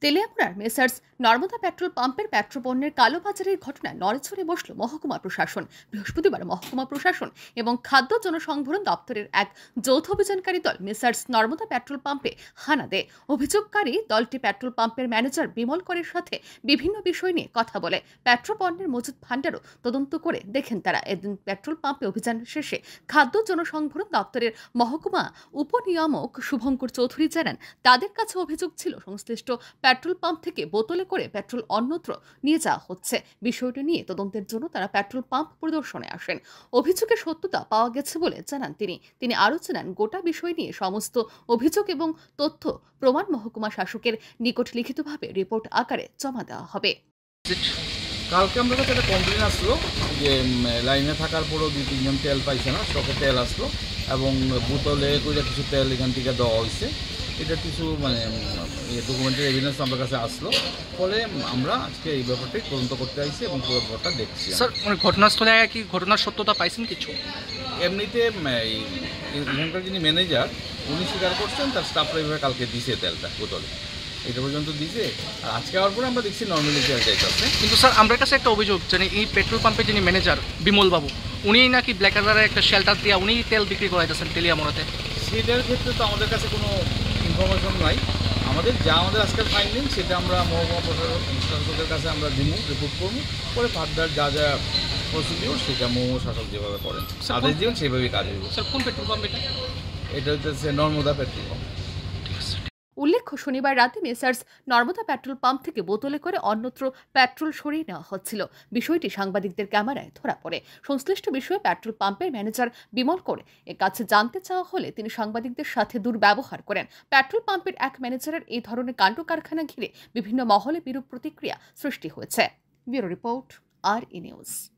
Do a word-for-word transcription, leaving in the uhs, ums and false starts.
তেলিয়ামুড়ার messrs Narmada petrol পাম্পের পেট্রোপণ্যের কালোবাজারের ঘটনায় নড়েচড়ে বসল মহকুমা প্রশাসন। বৃহস্পতিবার মহকুমা প্রশাসন এবং খাদ্য জনসংভরণ দপ্তরের এক যৌথ অভিযানকারী দল মেসার্স নর্মদা পেট্রোল পাম্পে হানা দেয়। অভিযোগকারী দলটি পেট্রোল পাম্পের ম্যানেজার বিমল করের সাথে বিভিন্ন বিষয় নিয়ে কথা বলে। পেট্রোপণ্যের মজুত ভাণ্ডারও তদন্ত করে দেখেন তারা। এদিন পেট্রোল পাম্পে অভিযান শেষে খাদ্য জনসংভরণ দপ্তরের মহকুমা উপনিয়ামক শুভঙ্কর চৌধুরী জানান, তাদের কাছে অভিযোগ ছিল সংশ্লিষ্ট পেট্রোল পাম্প থেকে বোতলে করে পেট্রোল অন্যত্র নিয়ে যাওয়া হচ্ছে। বিষয়টি নিয়ে তদন্তের জন্য তারা পেট্রোল পাম্প পরিদর্শনে আসেন। অভিযোগের সত্যতা পাওয়া গেছে বলে জানান তিনি। তিনি আরও জানান, গোটা বিষয় নিয়ে সমস্ত অভিযোগ এবং তথ্য প্রমাণ মহকুমা শাসকের নিকট লিখিতভাবে রিপোর্ট আকারে জমা দেওয়া হবে। কালকে আমরা কাছে একটা কমপ্লেন আসলো যে লাইনে থাকার পরও দুই তিনজন তেল পাইছে না, স্টকে তেল আসলো এবং বোতলে করে কিছু তেল এখান থেকে দেওয়া হয়েছে। এটা কিছু মানে ডকুমেন্টারি এভিডেন্স আমার কাছে আসলো, ফলে আমরা আজকে এই ব্যাপারটাই তদন্ত করতে আসছি এবং পুরো ব্যাপারটা দেখছি। স্যার, মানে ঘটনাস্থলে কি ঘটনার সত্যতা পাইছেন কিছু? এমনিতে এখানকার যিনি ম্যানেজার উনি স্বীকার করছেন তার স্টাফরা এইভাবে কালকে দিছে তেলটা বোতলে, এটা পর্যন্ত দিছে। আর আজকে আওয়ার পরে আমরা দেখছি নর্মালি তেল যাইতেছে। কিন্তু স্যার, আমার কাছে একটা অভিযোগ, মানে এই পেট্রোল পাম্পের যিনি ম্যানেজার বিমল বাবু, উনি নাকি ব্ল্যাক কালারের একটা শেল্টার দিয়ে উনি তেল বিক্রি করাইতেছেন তেলিয়ামুড়াতে। সেটার ক্ষেত্রে তো আমাদের কাছে কোনো ইনফরমেশন নাই। আমাদের যা আমাদের আজকের ফাইন্ডিং সেটা আমরা মহকুমা প্রশাসকের কাছে আমরা দিব, রিপোর্ট করবো, পরে ফার্দার যা যা প্রসিডিওর সেটা মহকুমা শাসক যেভাবে করেন আদেশ দিবেন সেভাবেই কাজ হইব। স্যার, কোন পেট্রোল পাম্প এটা? এটা হচ্ছে নর্মদা পেট্রোল পাম্প। উল্লেখ্য, শনিবার রাতে মেসার্স নর্মদা পেট্রোল পাম্প থেকে বোতলে করে অন্যত্র পেট্রোল সরিয়ে নেওয়া হচ্ছিল। বিষয়টি সাংবাদিকদের ক্যামেরায় ধরা পড়ে। সংশ্লিষ্ট বিষয়ে পেট্রোল পাম্পের ম্যানেজার বিমল করে এর কাছে জানতে চাওয়া হলে তিনি সাংবাদিকদের সাথে দুর্ব্যবহার করেন। পেট্রোল পাম্পের এক ম্যানেজারের এই ধরনের কাণ্ড কারখানা ঘিরে বিভিন্ন মহলে বিরূপ প্রতিক্রিয়া সৃষ্টি হয়েছে। ব্যুরো রিপোর্ট, আর ই নিউজ।